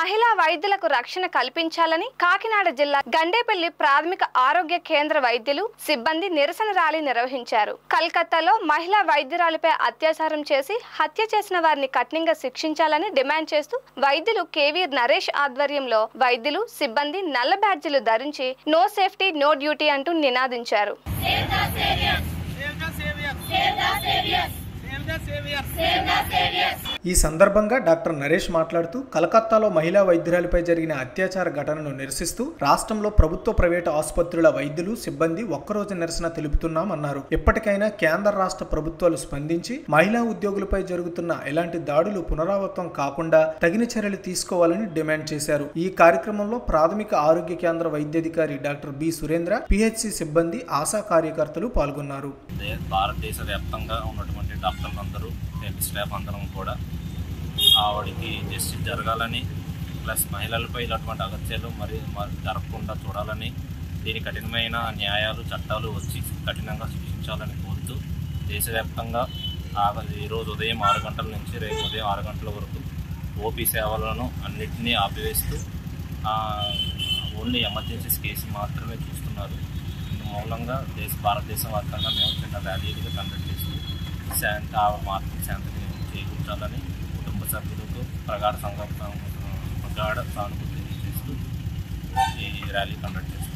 మహిళా వైద్యులకు రక్షణ కల్పించాలని కాకినాడ జిల్లా గండేపల్లి ప్రాథమిక ఆరోగ్య కేంద్ర వైద్యులు సిబ్బంది నిరసన ర్యాలీ నిర్వహించారు. కలకత్తాలో మహిళా వైద్యురాలిపై అత్యాచారం చేసి హత్య చేసిన వారిని కఠినంగా శిక్షించాలని డిమాండ్ చేస్తూ వైద్యులు కేవీ నరేష్ ఆధ్వర్యంలో వైద్యులు సిబ్బంది నల్ల బ్యాడ్జీలు ధరించి నో సేఫ్టీ నో డ్యూటీ అంటూ నినాదించారు. ఈ సందర్భంగా డాక్టర్ నరేష్ మాట్లాడుతూ కలకత్తాలో మహిళా వైద్యురాలిపై జరిగిన అత్యాచార ఘటనను నిరసిస్తూ రాష్ట్రంలో ప్రభుత్వ ప్రైవేటు ఆసుపత్రుల వైద్యులు సిబ్బంది ఒక్కరోజు నిరసన తెలుపుతున్నామన్నారు. ఇప్పటికైనా కేంద్ర రాష్ట్ర ప్రభుత్వాలు స్పందించి మహిళా ఉద్యోగులపై జరుగుతున్న ఇలాంటి దాడులు పునరావృతం కాకుండా తగిన చర్యలు తీసుకోవాలని డిమాండ్ చేశారు. ఈ కార్యక్రమంలో ప్రాథమిక ఆరోగ్య కేంద్ర వైద్యాధికారి డాక్టర్ బి సురేంద్ర, పిహెచ్సి సిబ్బంది, ఆశా కార్యకర్తలు పాల్గొన్నారు. భారతదేశ వ్యాప్తంగా ఉన్నటువంటి డాక్టర్లందరూ, హెల్త్ స్టాఫ్ అందరం కూడా ఆవిడికి జస్టిస్ జరగాలని, ప్లస్ మహిళలపై ఇలాంటి అగత్యాలు మరి జరగకుండా చూడాలని, దీని కఠినమైన న్యాయాలు చట్టాలు వచ్చి కఠినంగా శిక్షించాలని కోరుతూ దేశవ్యాప్తంగా ఈరోజు ఉదయం 6 గంటల నుంచి రేపు ఉదయం 6 గంటల వరకు ఓపీ సేవలను అన్నింటినీ ఆపివేస్తూ ఓన్లీ ఎమర్జెన్సీస్ కేసు మాత్రమే చూస్తున్నారు. మూలంగా భారతదేశం వ్యాప్తంగా మేము చిన్న ర్యాలీలుగా కండక్ట్ చేస్తూ మార్పు శాంతిని చేకూర్చాలని కుటుంబ సభ్యులకు ప్రగాఢ సానుభూతి చేస్తూ ఈ ర్యాలీ కండక్ట్ చేస్తాం.